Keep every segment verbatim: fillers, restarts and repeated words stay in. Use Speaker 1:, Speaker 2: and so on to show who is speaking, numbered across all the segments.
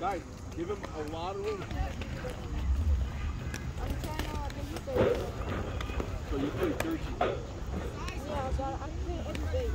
Speaker 1: Guys, give him a lot of room.
Speaker 2: I'm trying to make you say
Speaker 1: So you play thirty.
Speaker 2: yeah, but I can't every day.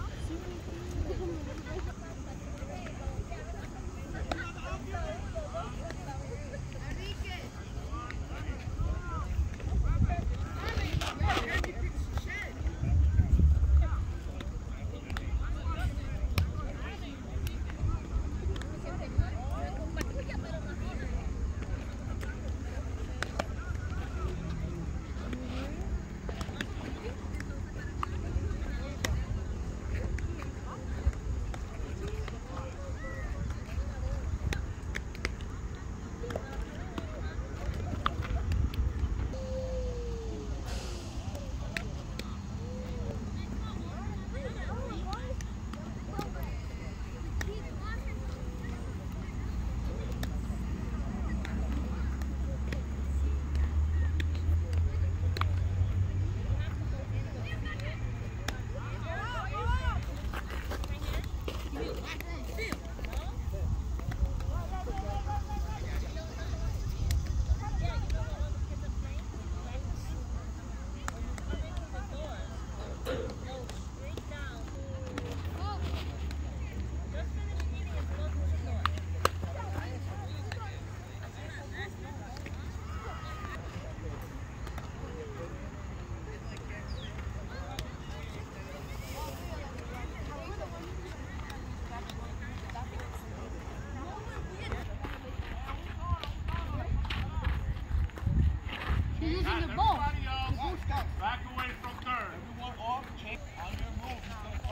Speaker 1: Back away from third. Everyone off, change on your move.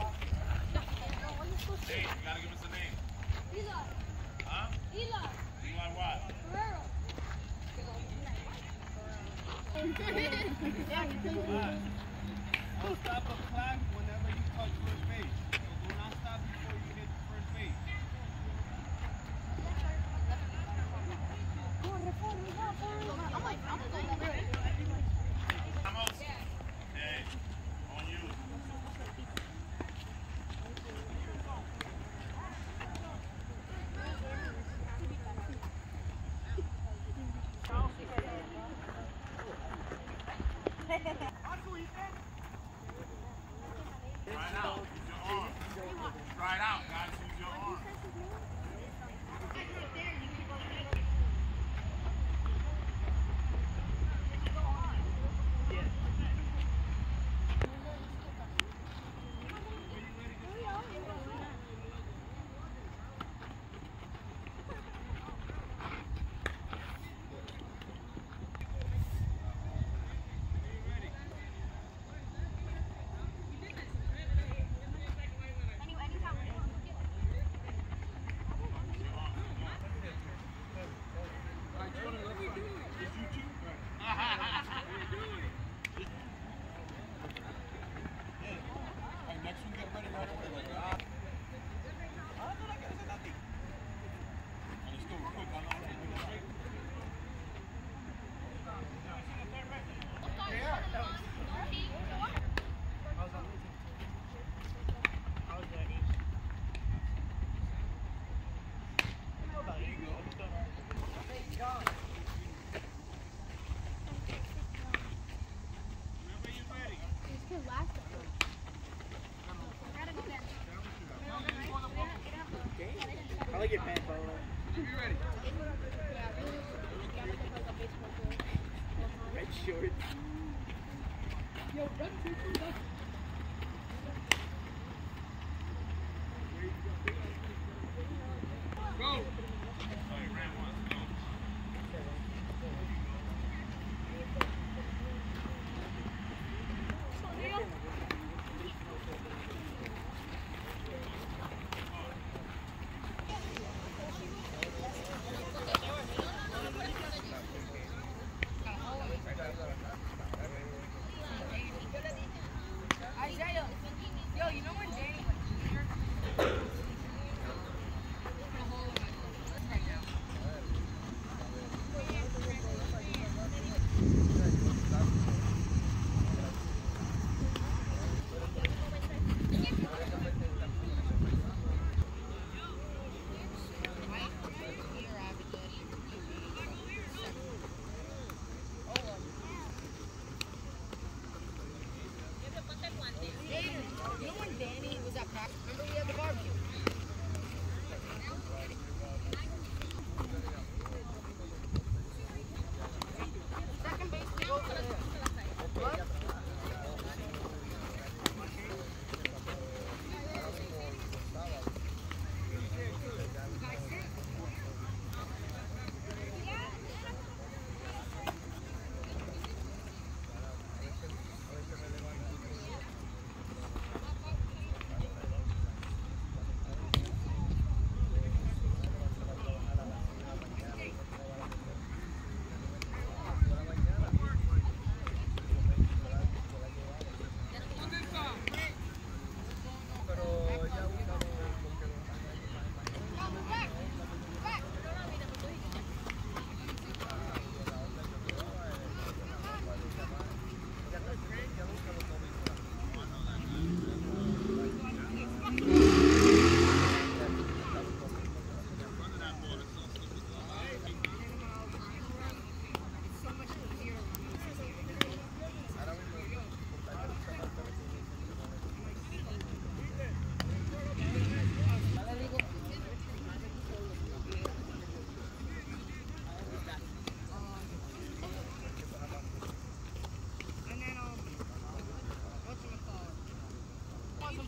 Speaker 1: Hey, you gotta give us a name.
Speaker 2: Eli.
Speaker 1: Huh?
Speaker 2: Eli.
Speaker 1: Eli what?
Speaker 2: Ferrero.
Speaker 1: Don't stop the clock whenever you touch first base. So do not stop before you hit first base. Vamos. Hey, on you. Try it out. Use your arm. Try it out, guys. Use your arm.
Speaker 3: I like your pants, by the way.
Speaker 1: You be ready.
Speaker 3: Red shorts.
Speaker 2: Yo, run, two, two, run.
Speaker 1: Go. Oh, you ran once. Go.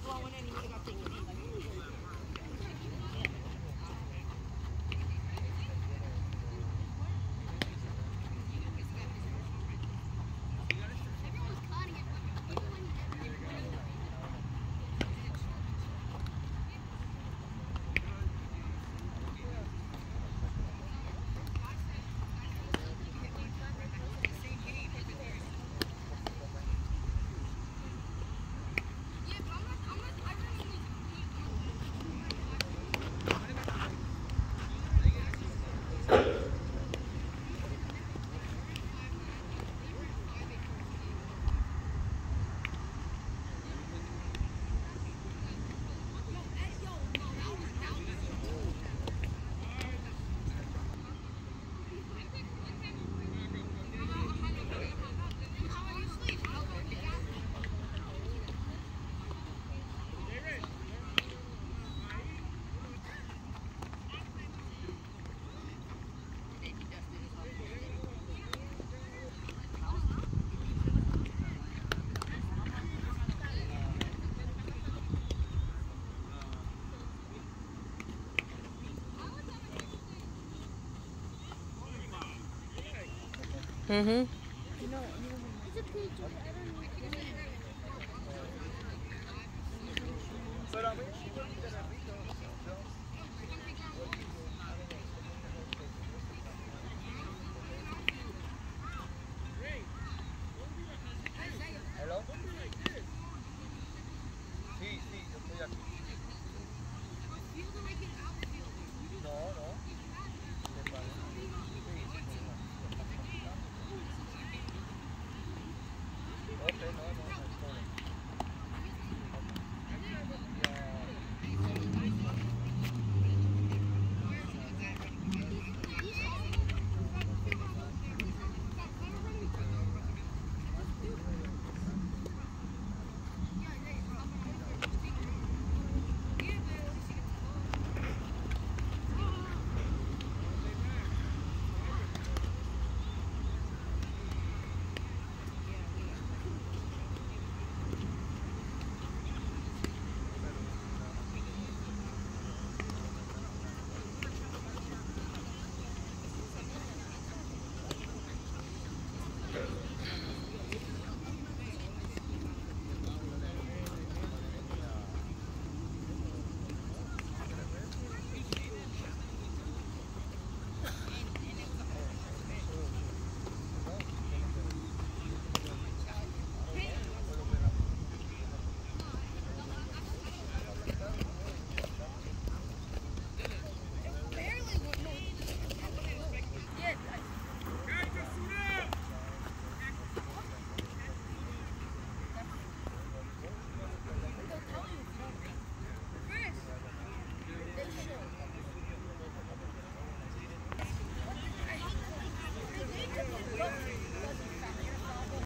Speaker 4: Mm-hmm.
Speaker 2: It's a page. I don't know.
Speaker 3: Pero a mí sí me gusta el